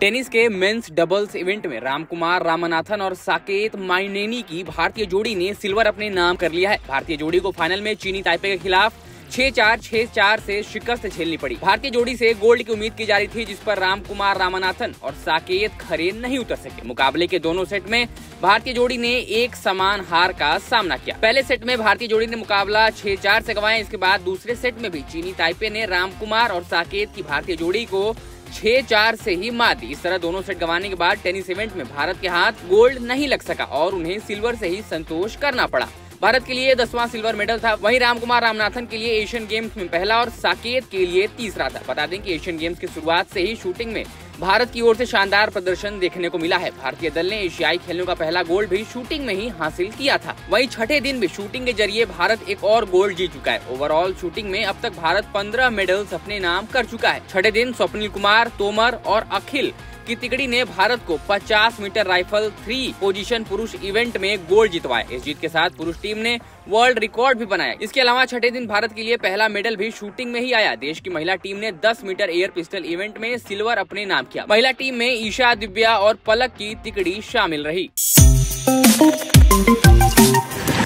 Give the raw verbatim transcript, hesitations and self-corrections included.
Tennis के men's doubles event में रामकुमार रामनाथन और साकेत माइनेनी की भारतीय जोड़ी ने सिल्वर अपने नाम कर लिया है। भारतीय जोड़ी को फाइनल में चीनी ताइपे के खिलाफ छह चार छह चार से शिकस्त झेलनी पड़ी। भारतीय जोड़ी से गोल्ड की उम्मीद की जा रही थी, जिस पर रामकुमार रामनाथन और साकेत खरे नहीं उतर सके। मुकाबले के दोनों सेट में भारतीय जोड़ी ने एक समान हार का सामना किया। पहले सेट में भारतीय जोड़ी ने मुकाबला छह चार से गंवाया। इसके बाद दूसरे सेट में भी चीनी ताइपे ने रामकुमार और साकेत की भारतीय जोड़ी को छह चार से ही मात दी। इस तरह दोनों सेट गंवाने के बाद टेनिस इवेंट में भारत के हाथ गोल्ड नहीं लग सका और उन्हें सिल्वर से ही संतोष करना पड़ा। भारत के लिए दसवां सिल्वर मेडल था। वहीं रामकुमार रामनाथन के लिए एशियन गेम्स में पहला और साकेत के लिए तीसरा था। बता दें कि एशियन गेम्स की शुरुआत से ही शूटिंग में भारत की ओर से शानदार प्रदर्शन देखने को मिला है। भारतीय दल ने एशियाई खेलों का पहला गोल्ड भी शूटिंग में ही हासिल किया था। वहीं छठे दिन भी शूटिंग के जरिए भारत एक और गोल्ड जीत चुका है। ओवरऑल शूटिंग में अब तक भारत पंद्रह मेडल्स अपने नाम कर चुका है। छठे दिन स्वप्निल कुमार, तोमर और अखिल की तिकड़ी ने भारत को पचास मीटर राइफल थ्री पोजीशन पुरुष इवेंट में गोल्ड जितवाया। इस जीत के साथ पुरुष टीम ने वर्ल्ड रिकॉर्ड भी बनाया। इसके अलावा छठे दिन भारत के लिए पहला मेडल भी शूटिंग में ही आया। देश की महिला टीम ने दस मीटर एयर पिस्टल इवेंट में सिल्वर अपने नाम किया। महिला टीम में ईशा, दिव्या और पलक की तिकड़ी शामिल रही।